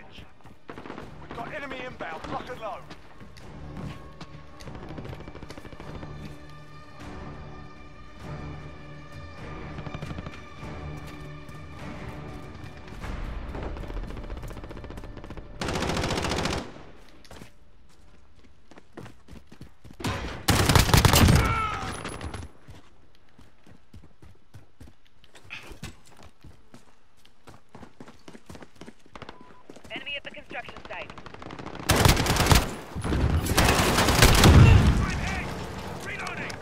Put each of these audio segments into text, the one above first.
edge. We've got enemy inbound, lock and load. Enemy at the construction site. Reloading!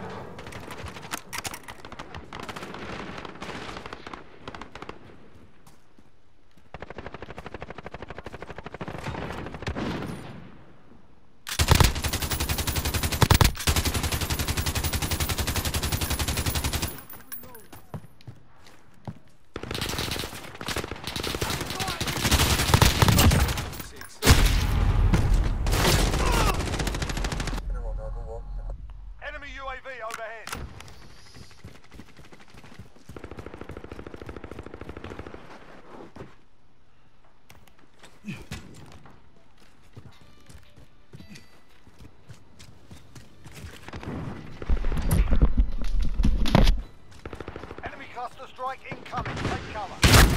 Enemy UAV overhead. Enemy cluster strike incoming. Take cover.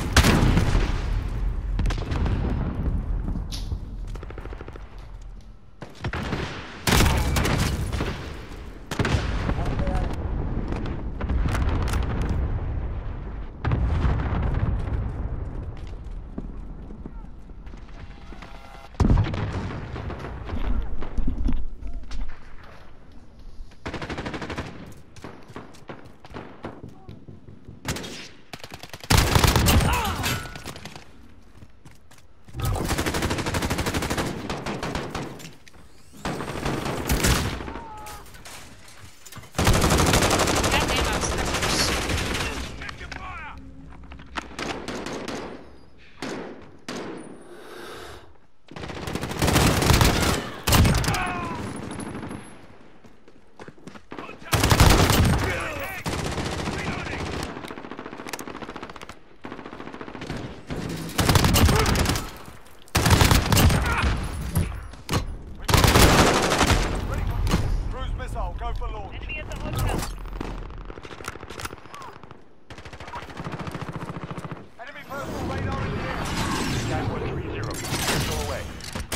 Go for launch. Enemy at the hotel. Enemy personal radar in the air. Sky 130. Go away.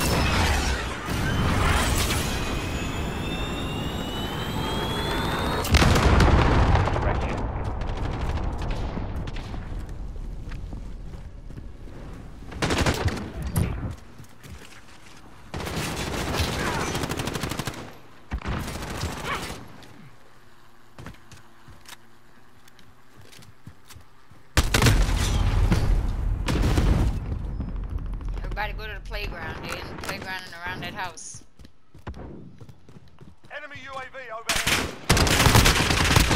Direct hit. Everybody go to the playground. They're in the playground and around that house. Enemy UAV overhead.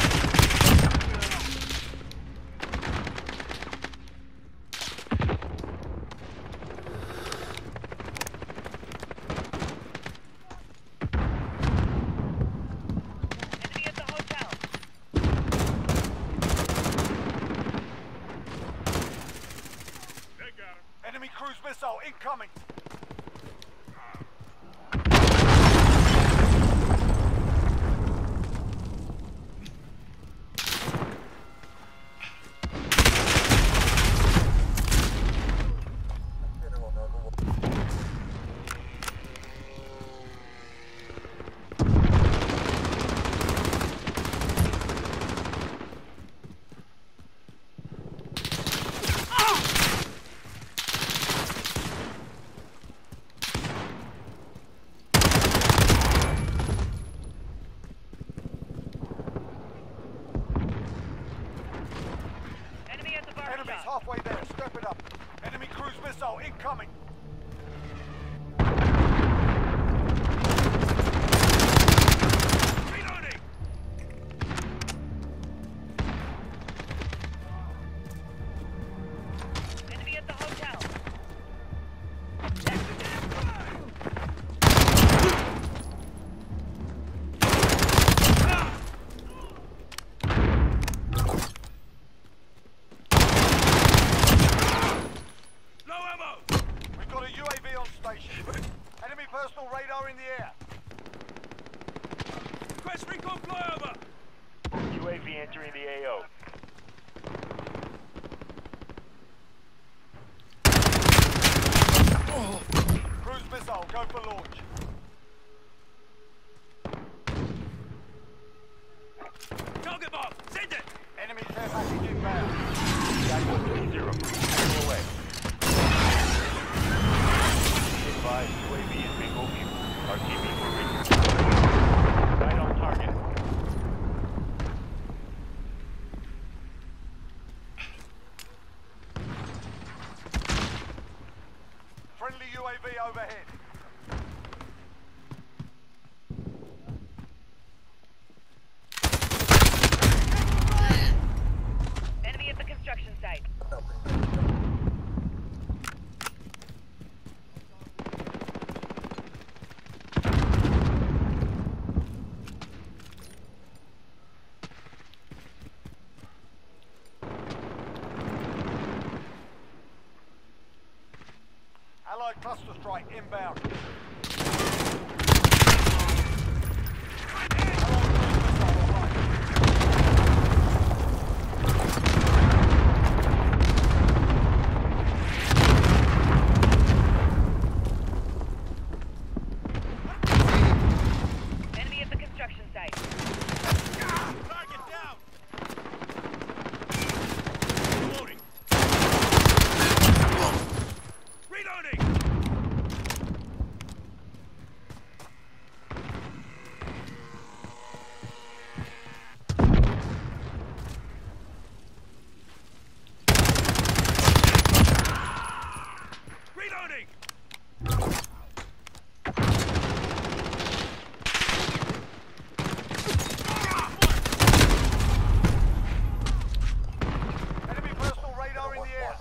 Enemy at the hotel. Enemy cruise missile incoming. on station. Enemy personal radar in the air. Request recon flyover! UAV entering the AO. Cruise missile, go for launch. Target mark! Send it! Enemy care package inbound. Jaguar 3-0. Control away. Advise UAV is bingo fuel. RTV for reach. Right on target. Friendly UAV overhead. Enemy at the construction site. Allied cluster strike inbound. Enemy at the construction site. Target down! Reloading! Reloading! Reloading! Enemy personal radar in the air.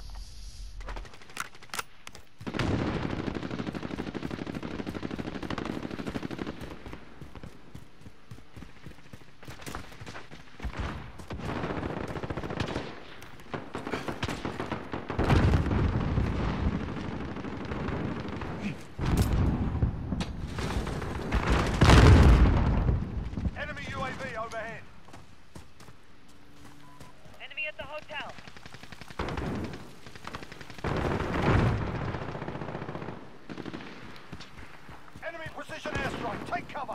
Enemy UAV overhead. Enemy at the hotel. Enemy precision airstrike. Take cover.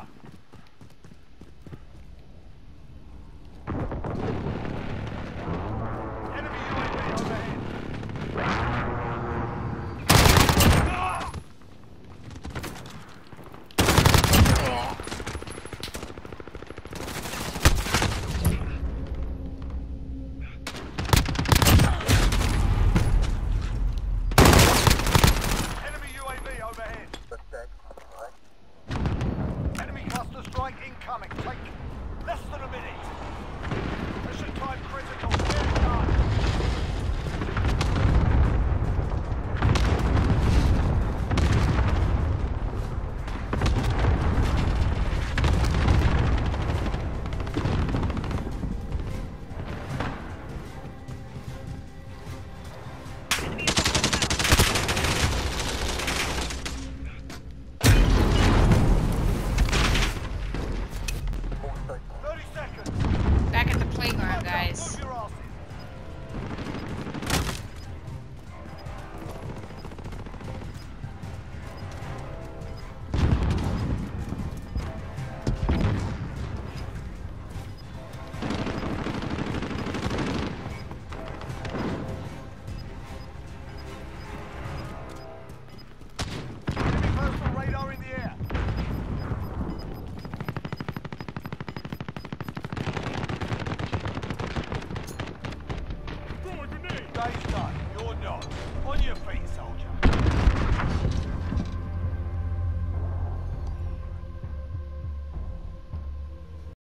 Enemy UAV overhead. Enemy UAV overhead. Enemy cluster strike incoming. Take less than a minute. Mission time critical. Get done. Enemy at the hotel. 30 seconds. Back at the playground, guys. Move your asses. Enemy personal radar in the air. Throwing grenade! Days done.